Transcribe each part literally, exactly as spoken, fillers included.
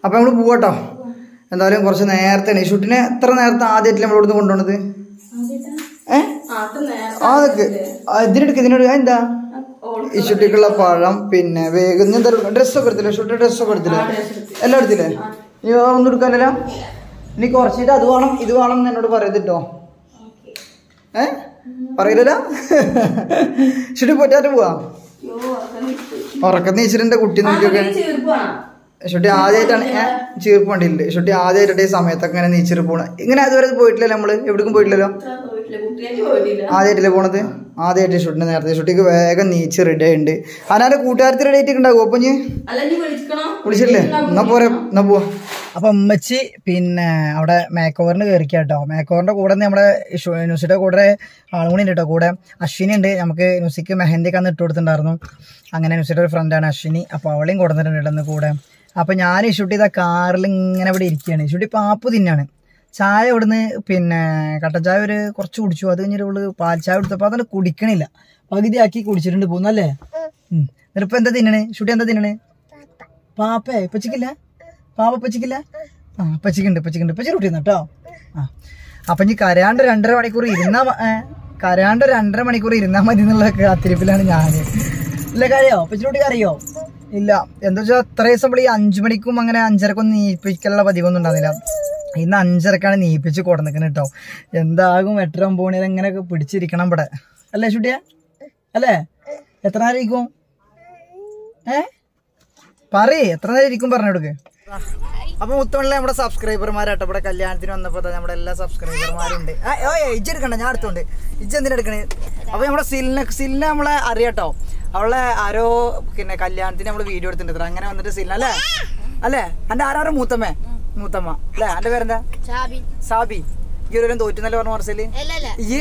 അപ്പം നമ്മൾ പോവാട്ടോ. എന്തായാലും കുറച്ച് നേരത്തെ ഈ ഷൂട്ടിനെ എത്ര നേരത്തെ ആദ്യമായിട്ടില്ല നമ്മളിവിടുന്ന് കൊണ്ടുപോണത്? ഏഹ് അതൊക്കെ ഇതിനെടുക്ക് ഇതിനോട് എന്താ ഈ ഷൂട്ടിക്കുള്ള പഴം പിന്നെ വേഗം എന്താ ഡ്രസ്സൊക്കെ എടുത്തില്ലേ? ഷൂട്ടിന്റെ ഡ്രസ്സൊക്കെ എടുത്തില്ലേ? എല്ലാം എടുത്തില്ലേ? നീ ഒന്നും എടുക്കാനല്ല. ഇനി കുറച്ചിട്ട് അത് വേണം ഇത് വേണം എന്ന് എന്നോട് പറയത്തിട്ടോ. ഏ പറയില്ല. ഷൂട്ടി പോറ്റാറ്റ് പോവാ. ഉറക്കം നീച്ചിട്ട് കുട്ടി നോക്കിയൊക്കെ ഷുട്ടി ആദ്യമായിട്ടാണ് ചീർപ്പ് വണ്ടിയില്ല. ഷുട്ടി ആദ്യമായിട്ട് ഈ സമയത്തൊക്കെ ഇങ്ങനെ നീച്ചിട്ട് പോണ. ഇങ്ങനെ അതുവരെ പോയിട്ടില്ലല്ലോ നമ്മള്, എവിടേക്കും പോയിട്ടില്ലല്ലോ. ആദ്യമായിട്ടല്ലേ പോണത്? ആദ്യമായിട്ട് ഷുട്ടിന് നേരത്തെ ഷുട്ടിക്ക് വേഗം നീച്ച് റെഡി ആയിട്ടുണ്ട്. അതിനാല് കൂട്ടുകാരത്തി റെഡി ആയിട്ട് ഉണ്ടാവും. അപ്പൊ ഞാൻ വിളിച്ചില്ലേ? എന്നാ പോരെ, എന്നാ പോവാ. അപ്പൊ ഉമ്മച്ചി പിന്നെ അവിടെ മേക്ക് ഓവറിന് കയറിക്കാട്ടോ. മേക്ക് ഓവറിന്റെ കൂടെ നമ്മുടെ ന്യൂസിയുടെ കൂടെ ആളും കൂടി ഉണ്ട് കേട്ടോ. കൂടെ അശ്വിനി ഉണ്ട്. നമുക്ക് ന്യൂസിക്ക് മെഹന്തിക്ക് അന്ന് ഇട്ട് കൊടുത്തിട്ടുണ്ടായിരുന്നു. അങ്ങനെ ന്യൂസിയുടെ ഒരു ഫ്രണ്ടാണ് അശ്വിനി. അപ്പൊ അവളെയും കൊടുത്തിട്ടുണ്ട് ഇന്ന് കൂടെ. അപ്പൊ ഞാൻ ഷൂട്ട് ചെയ്ത കാറിൽ ഇങ്ങനെ ഇവിടെ ഇരിക്കുകയാണ്. ഷൂട്ടി പാപ്പ് തിന്നാണ്. ചായ ഇവിടുന്ന് പിന്നെ കട്ടൻ ചായ ഒരു കുറച്ച് കുടിച്ചു. അത് കഴിഞ്ഞിട്ട് ഇവള് പാൽ ചായ കൊടുത്തപ്പോൾ അതൊന്നും കുടിക്കണില്ല. പകുതിയാക്കി കുടിച്ചിട്ടുണ്ട് പോകുന്നല്ലേ. എന്നിട്ടിപ്പോ എന്താ തിന്നണേ? ഷൂട്ടി എന്താ തിന്നണേ? പാപ്പേ പച്ചിക്കില്ല? പാപ്പ പച്ചിക്കില്ല? ആ പച്ചിക്കുണ്ട് പച്ചിക്കുണ്ട് പച്ചി റൂട്ടി കേട്ടോ. ആ അപ്പൊ ഇനി കരയാണ്ട് രണ്ടര മണിക്കൂർ ഇരുന്നാ കരയാണ്ട് രണ്ടര മണിക്കൂർ ഇരുന്നാ മതി എന്നുള്ള കാത്തിരിപ്പിലാണ് ഞാന്. ഇല്ല കരയോ? പച്ചി റൂട്ടി കരയോ? ഇല്ല. എന്താ വെച്ചാൽ അത്ര ദിവസം നമ്മൾ ഈ അഞ്ചു മണിക്കും അങ്ങനെ അഞ്ചരക്കൊന്നും നീപ്പിക്കാനുള്ള പതിവൊന്നും ഉണ്ടാകുന്നില്ല. ഇന്ന് അഞ്ചരക്കാണ് നീപ്പിച്ച് കൊടുന്നിക്കുന്നത് കേട്ടോ. എന്താകും എട്ടര ഒമ്പത് മണി എങ്ങനെയൊക്കെ പിടിച്ചിരിക്കണം ഇവിടെ അല്ലേ ഷുട്ടിയ? അല്ലേ? എത്ര നേരം ഇരിക്കും? ഏ പറയേ എത്ര നേരം ഇരിക്കും പറഞ്ഞു കൊടുക്ക്. അപ്പൊ മുത്തമണിലെ നമ്മുടെ സബ്സ്ക്രൈബർമാരാട്ടോ. ഇവിടെ കല്യാണത്തിന് വന്നപ്പോ നമ്മുടെ എല്ലാ സബ്സ്ക്രൈബർമാരുണ്ട്. ഓ ഇജ്ജ് എടുക്കണ്ട, ഞാൻ അടുത്തോണ്ട്. ഇജ്ജ് എന്തിനാ എടുക്കണേ? അപ്പൊ നമ്മുടെ സിലിനെ സിലിനെ നമ്മളെ അറിയാട്ടോ. അവളെ ആരോ പിന്നെ കല്യാണത്തിന് നമ്മള് വീഡിയോ എടുത്തിട്ടുണ്ട്. അങ്ങനെ വന്നിട്ട് സിലിന അല്ലേ? അല്ലേ? എന്റെ ആരാരോ മൂത്തമ്മേ മൂത്തമ്മ അല്ലേ? എന്റെ പേരെന്താ? സാബി. ഈ ഒരു തോറ്റുന്നല്ലേ പറഞ്ഞു മറസല്? ഈ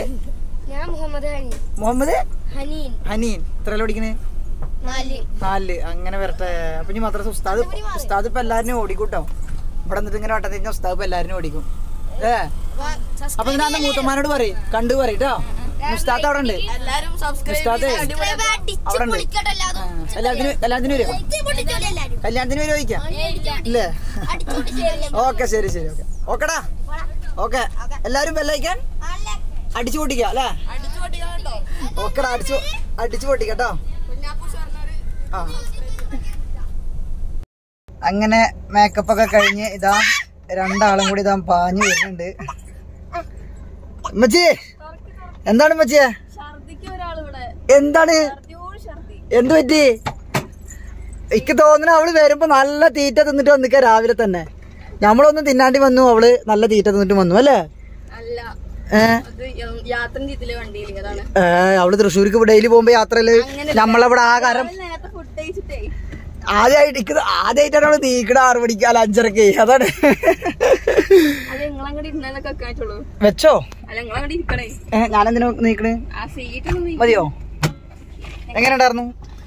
മുഹമ്മദ് ഹനീൻ. എത്രയല്ലോ പഠിക്കണേ? നാലില്. അങ്ങനെ വരട്ടെ. അപ്പൊ ഇനി മാത്രം ഉസ്താദ് ഉസ്താദ് ഇപ്പൊ എല്ലാരും ഓടിക്കൂട്ടോ. ഇവിടെ എന്നിട്ട് ഇങ്ങനെ വട്ടത്തി കഴിഞ്ഞാൽ ഉസ്താദ് ഇപ്പൊ എല്ലാരും ഓടിക്കും. ഏ അപ്പൊ ഞാൻ മൂത്തമ്മാനോട് പറയും കണ്ടു പറയട്ടോ. ഉസ്താദ് അവിടെ ഉണ്ട്. ഉസ്താദ് അവിടെ ഉണ്ട്. കല്യാണത്തിന് കല്യാണത്തിന് വരുമോ? കല്യാണത്തിന് വരുമോ ചോദിക്കാം ഇല്ലേ? ഓക്കെ ശരി ശരി ഓക്കെ ഓക്കെടാ. ഓക്കെ എല്ലാരും ബെല്ലൈക്കാൻ അടിച്ചു പൊട്ടിക്കാം അല്ലേ? ഓക്കെടാ അടിച്ചു അടിച്ചു പൊട്ടിക്കട്ടോ. ആ അങ്ങനെ മേക്കപ്പ് ഒക്കെ കഴിഞ്ഞ് ഇതാ രണ്ടാളും കൂടി ഇതാ പാഞ്ഞു വരുന്നുണ്ട്. ഉമ്മച്ചി എന്താണ് ഉമ്മച്ചിയെ? എന്താണ് എന്ത് പറ്റി? എനിക്ക് തോന്നുന്നു അവള് വരുമ്പോ നല്ല തീറ്റ തിന്നിട്ട് വന്നിക്ക. രാവിലെ തന്നെ നമ്മളൊന്നും തിന്നാണ്ടി വന്നു, അവള് നല്ല തീറ്റ തിന്നിട്ട് വന്നു അല്ലേ? ഏഹ് അവള് തൃശ്ശൂർക്ക് ഡെയിലി പോകുമ്പോ യാത്രയില് നമ്മളവിടെ ആ കാരം ആദ്യമായിട്ട് ആദ്യമായിട്ടാണ് അവള് നീക്കണ ആറ് മണിക്ക് അല്ല അഞ്ചരക്ക്. അതാണ് വെച്ചോ. ഏഹ് ഞാനെന്തിനാ നീക്കണേ? മതിയോ? എങ്ങനെ ഉണ്ടായിരുന്നു?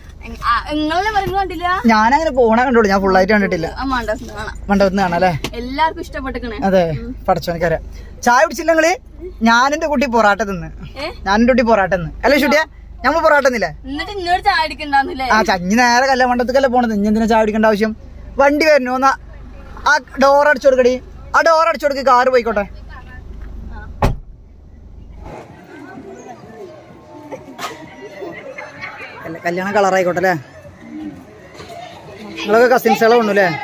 ഞാനങ്ങനെ പോണ കണ്ടോളൂ. ഞാൻ ഫുള്ളായിട്ട് കണ്ടിട്ടില്ല. മണ്ഡപത്തിന് കാണാല്ലേ? എല്ലാവർക്കും ഇഷ്ടപ്പെട്ടു. അതെ പടച്ചോനിക്കറിയാം. ചായ കുടിച്ചില്ല നിങ്ങള്? ഞാനെന്റെ കുട്ടി പൊറാട്ട തിന്ന്. ഞാനെന്റെ കുട്ടി പൊറാട്ട തിന്ന് അല്ലേ ഷൂട്ടിയ? ഞമ്മള് പൊറാട്ട തിന്നില്ലേ? ആ ചഞ്ഞി നേരെ കല്യാണ മണ്ഡപത്തിക്കല്ലേ പോണത്. ഇനി എന്തിനാ ചായ കുടിക്കേണ്ട ആവശ്യം? വണ്ടി വരണോ? എന്നാ ആ ഡോർ അടിച്ചു കൊടുക്കടി. ആ ഡോർ അടിച്ചു കൊടുക്ക്, കാറ് പോയിക്കോട്ടെ. കല്യാണം കളറായിക്കോട്ടെ അല്ലേ? നിങ്ങളൊക്കെ കസിൻസുകളെ കൊണ്ടു അല്ലേ?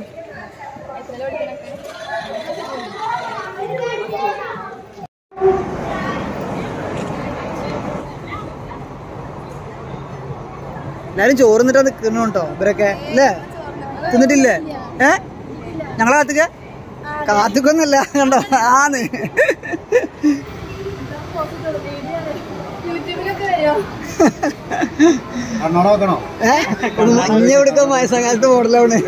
എല്ലാരും ചോറ് തിന്നിട്ടാ നിൽക്കുന്നു കേട്ടോ ഇവരൊക്കെ അല്ലേ? തിന്നിട്ടില്ലേ? ഏ ഞങ്ങളെ കാത്തുക കാത്തുക്കൊന്നുമില്ല കണ്ടോ? ആന്ന് അഞ്ഞ കൊടുക്കാൻ വയസ്സാകാലത്ത് മോഡലാണ്.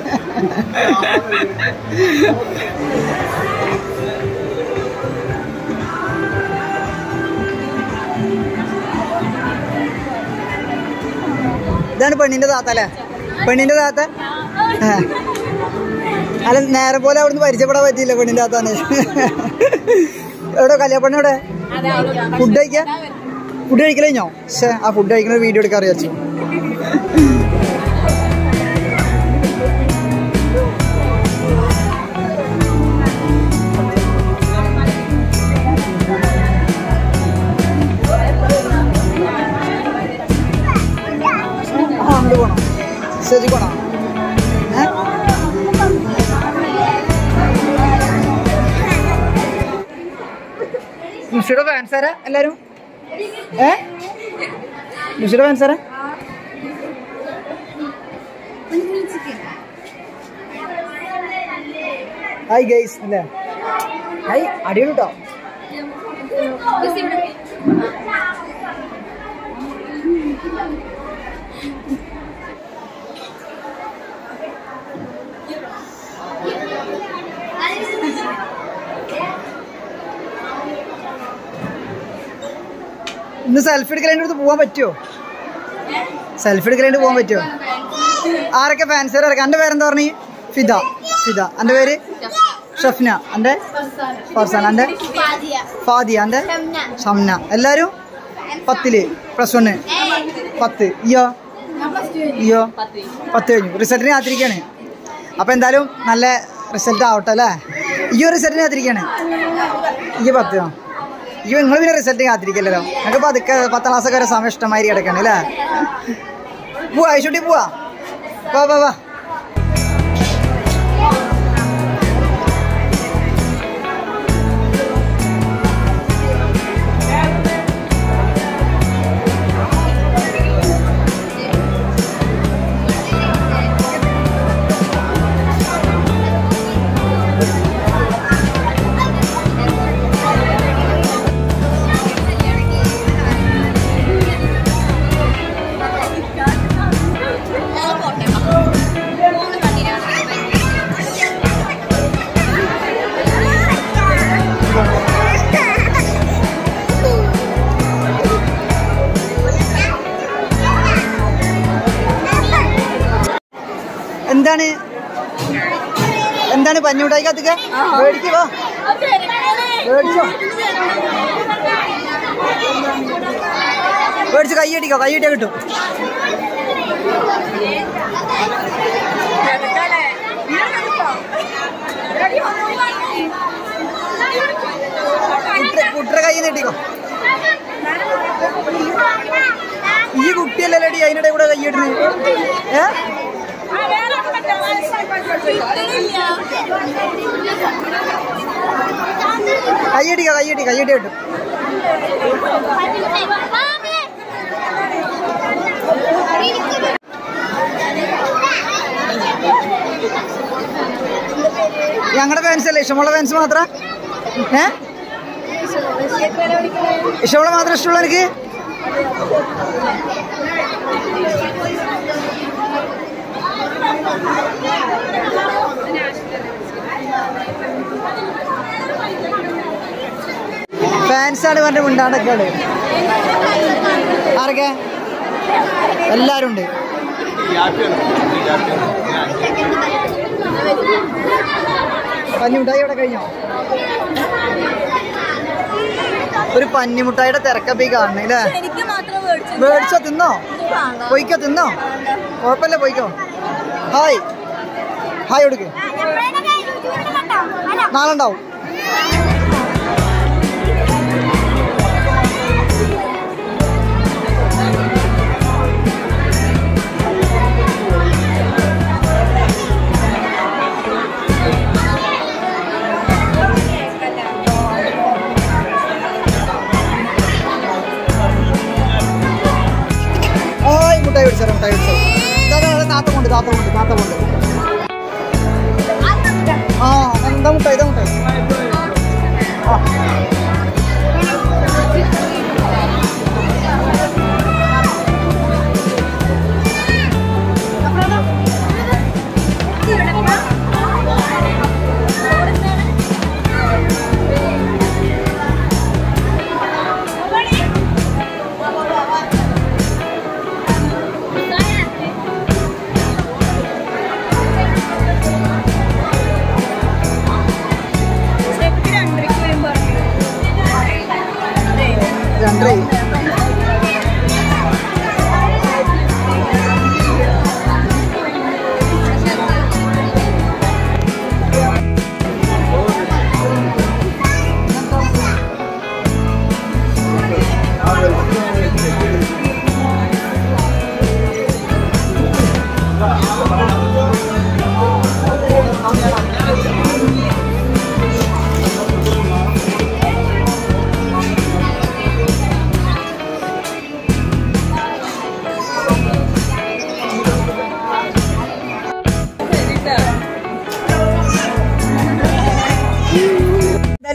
ഇതാണ് പെണ്ണിന്റെ താത്ത അല്ലേ? പെണ്ണിന്റെ താത്ത. അല്ല നേരെ പോലെ അവിടുന്ന് പരിചയപ്പെടാൻ പറ്റിയില്ല പെണ്ണിന്റെ താത്താണ്. എവിടെ കല്യാണ പെണ്ണ് എവിടെ? ഫുഡ് കഴിക്കാ? ഫുഡ് കഴിക്കൽ കഴിഞ്ഞോ? പക്ഷേ ആ ഫുഡ് കഴിക്കുന്ന വീഡിയോ എടുക്കാൻ അറിയാച്ചു. നുഷിയുടെ ഫാൻസാരാ എല്ലാരും? ഏ നുഷിയുടെ ഫാൻസാരാ? ഹായ് ഗൈസ് അല്ലേ? ഹായ് അടിപൊളി കേട്ടോ. ഇന്ന് സെൽഫി എടുക്കലേൻ്റെ അടുത്ത് പോകാൻ പറ്റുമോ? സെൽഫി എടുക്കലേണ്ട് പോകാൻ പറ്റുമോ? ആരൊക്കെ ഫാൻസർ ഇറക്കാം? എൻ്റെ പേരെന്താ പറഞ്ഞു? ഫിദ. ഫിദ. എൻ്റെ പേര് ഷഫ്ന. എൻ്റെ ഫർസാന. എൻ്റെ ഫാദിയ. എൻ്റെ ഷംന. എല്ലാവരും പത്തില് പ്ലസ് വണ് പത്ത്. ഇയോ ഇയോ പത്ത് കഴിഞ്ഞു. റിസൾട്ടിന് കാത്തിരിക്കുകയാണ്. അപ്പം എന്തായാലും നല്ല റിസൾട്ട് ആവട്ടെ അല്ലേ? ഈ റിസൾട്ടിന് കാത്തിരിക്കുകയാണ്. ഈ പത്ത് ആ ഈ നിങ്ങൾ പിന്നെ റിസൾട്ട് കാത്തിരിക്കല്ലോ. നിങ്ങൾക്ക് പതുക്കെ പത്താം ക്ലാസ്സൊക്കെ വരെ സമയം ഇഷ്ടമായി കിടക്കണം അല്ലേ? പോവാ ഐശുട്ടി പോവാ. വാ വാ വാ. എന്താണ് എന്താണ് പഞ്ഞൂട്ടായി കത്തിക്ക? മേടിക്കോ മേടിച്ചോ മേടിച്ച് കൈയടിക്കോ? കൈയടിയാ കിട്ടും. കുട്ടറെ കൈ നീട്ടിക്കോ. ഈ കുട്ടിയല്ലേ അതിനിടെ കൂടെ കൈയിടുന്നത്? ഏ കയ്യടിക്കോ? കയ്യടി കയ്യടി കിട്ടും. ഞങ്ങളുടെ ഫാൻസ് അല്ലേ? ഇഷ്ടമുള്ള ഫാൻസ് മാത്രം? ഏ ഇഷ്ടമുള്ള മാത്രം ഇഷ്ടമുള്ള എനിക്ക്? ഫാൻസാണ് പറഞ്ഞ മുണ്ടാണ്ടൊക്കെയാണ്. ആരൊക്കെ? എല്ലാരും ഉണ്ട്. പഞ്ഞിമുട്ടായി ഇവിടെ കഴിഞ്ഞോ? ഒരു പഞ്ഞിമുട്ടായിയുടെ തിരക്കപ്പി കാണണേ അല്ലേ? മേടിച്ചോ? തിന്നോ? പോയിക്കോ തിന്നോ? കുഴപ്പമില്ല പോയിക്കോ. ഹായ് ഹായ് കൊടുക്ക്. നാളെ ഉണ്ടാവും. മുട്ടായി പിടിച്ചോ മുട്ടായി പിടിച്ചോ. താത്ത കൊണ്ട് താത്ത കൊണ്ട് താത്ത കൊണ്ട്. ആ എന്താ മുട്ടായി? ഇതാ മുട്ടായി. ആ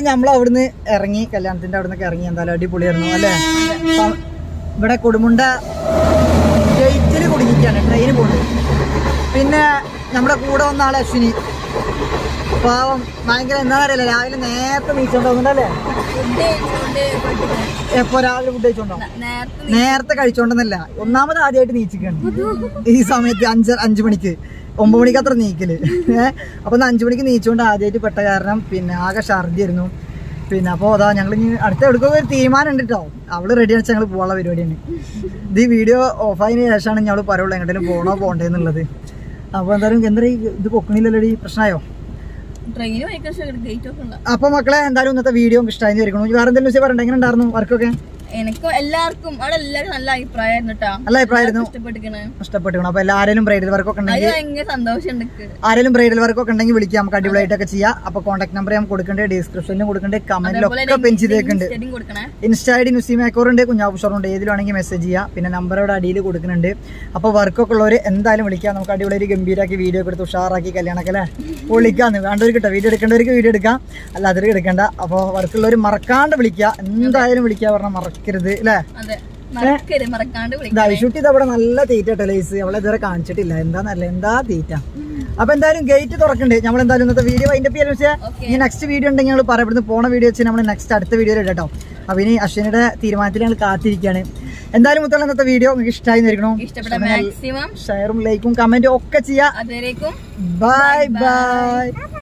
എന്തായാലും നമ്മൾ അവിടുന്ന് ഇറങ്ങി കല്യാണത്തിന്റെ അവിടെ നിന്നൊക്കെ ഇറങ്ങി എന്തായാലും അടിപൊളിയായിരുന്നു അല്ലേ. ഇവിടെ കൊടുമുണ്ട ഗേറ്റിൽ കുടുങ്ങിക്കാണ് ട്രെയിന് പോകുന്നത്. പിന്നെ നമ്മുടെ കൂടെ വന്ന ആളെ അശ്വിനി പാവം ഭയങ്കര എന്താ അറിയില്ല രാവിലെ നേരത്തെ നീച്ചോണ്ടോന്നല്ലേ. എപ്പോ രാവിലെ ഫുഡ് കഴിച്ചോണ്ടോ? നേരത്തെ കഴിച്ചോണ്ടെന്നല്ല, ഒന്നാമത് ആദ്യമായിട്ട് നീച്ചിക്കാണ് ഈ സമയത്ത് അഞ്ച് അഞ്ചു മണിക്ക് ഒമ്പത് മണിക്ക് അത്ര നീക്കല്. ഏഹ് അപ്പൊ അഞ്ചു മണിക്ക് നീച്ചുകൊണ്ട് ആദ്യമായിട്ട് പെട്ട കാരണം പിന്നെ ആകെ ഛർദിയായിരുന്നു. പിന്നെ അപ്പോൾ അതാ ഞങ്ങൾ ഇനി അടുത്ത എടുക്കുക ഒരു തീരുമാനം ഉണ്ട് കേട്ടോ. അവള് റെഡി ആണെന്ന് ഞങ്ങൾ പോകാനുള്ള പരിപാടിയാണ്. ഇത് ഈ വീഡിയോ ഓഫായതിനു ശേഷമാണ് ഞങ്ങൾ പറയുള്ളൂ എങ്ങോട്ടേലും പോകണോ പോകണ്ടേ എന്നുള്ളത്. അപ്പൊ എന്തായാലും എന്താ ഇത് പൊക്കണില്ലല്ലോ, പ്രശ്നമായോ? അപ്പൊ മക്കളെ എന്തായാലും ഇന്നത്തെ വീഡിയോ ഇഷ്ടമായി വരികണു. വേറെ എന്തെങ്കിലും പറയണ്ട, എങ്ങനെ ഉണ്ടായിരുന്നു വർക്കൊക്കെ? എനിക്ക് എല്ലാവർക്കും അവിടെ എല്ലാവരും നല്ല അഭിപ്രായമായിരുന്നു കേട്ടോ. നല്ല അഭിപ്രായമായിരുന്നു, ഇഷ്ടപ്പെട്ടിരിക്കണം. അപ്പൊ എല്ലാവരും ബ്രൈഡൽ വർക്കൊക്കെ ഉണ്ടെങ്കിൽ ആരെങ്കിലും ബ്രൈഡൽ വർക്കൊക്കെ ഉണ്ടെങ്കിൽ വിളിക്കാം, നമുക്ക് അടിപൊളിയായിട്ടൊക്കെ ചെയ്യാം. അപ്പൊ കോൺടാക്ട് നമ്പർ ഞാൻ കൊടുക്കേണ്ടത് ഡിസ്ക്രിപ്ഷനിലും കൊടുക്കേണ്ടത് കമന്റിലൊക്കെ പെൻ ചെയ്തേക്കുണ്ട്. ഇൻസ്റ്റ ഐ ഡി നുസി മേക്കോർ ഉണ്ട്, കുഞ്ഞാപ്പു ഷോറുണ്ട്, ഏതിലാണെങ്കിൽ മെസ്സേജ് ചെയ്യാം. പിന്നെ നമ്പർ അവിടെ അടിയിൽ കൊടുക്കുന്നുണ്ട്. അപ്പൊ വർക്കൊക്കെ ഉള്ളവർ എന്തായാലും വിളിക്കാം, നമുക്ക് അടിപൊളി ഗംഭീരാക്കി വീഡിയോ ഒക്കെ എടുത്ത് ഉഷാറാക്കി കല്യാണമൊക്കെ അല്ലേ വിളിക്കാന്ന്. വേണ്ടവർക്ക് കേട്ടോ, വീഡിയോ എടുക്കേണ്ടവർക്ക് വീഡിയോ എടുക്കാം, അല്ലാത്തവർക്ക് എടുക്കേണ്ട. അപ്പൊ വർക്കുള്ളവർ മറക്കാണ്ട് വിളിക്കുക, എന്തായാലും വിളിക്കുക പറഞ്ഞാൽ മറക്കരുത് അല്ലേ. ഐഷൂട്ടി ഇതവിടെ നല്ല തീറ്റ ലൈസ് അവളെ ഇതുവരെ കാണിച്ചിട്ടില്ല, എന്താന്നല്ല എന്താ തീറ്റ. അപ്പൊ എന്തായാലും ഗേറ്റ് തുറക്കണ്ടേ, നമ്മൾ എന്തായാലും ഇന്നത്തെ വീഡിയോ അതിന്റെ പേര് വെച്ചാൽ ഇനി നെക്സ്റ്റ് വീഡിയോ ഉണ്ടെങ്കിൽ ഞങ്ങൾ പറയപ്പെടുന്ന പോണ വീഡിയോ വെച്ച് നമ്മൾ നെക്സ്റ്റ് അടുത്ത വീഡിയോ ഇടട്ടോ. അപ്പൊ ഇനി അശ്വിനിയുടെ തീരുമാനത്തിൽ ഞങ്ങൾ കാത്തിരിക്കുകയാണ്. എന്തായാലും മുത്തുള്ള ഇന്നത്തെ വീഡിയോ നിങ്ങൾക്ക് ഇഷ്ടമായി തരണം. ഷെയറും ലൈക്കും കമന്റും ഒക്കെ ചെയ്യാം. Bye by.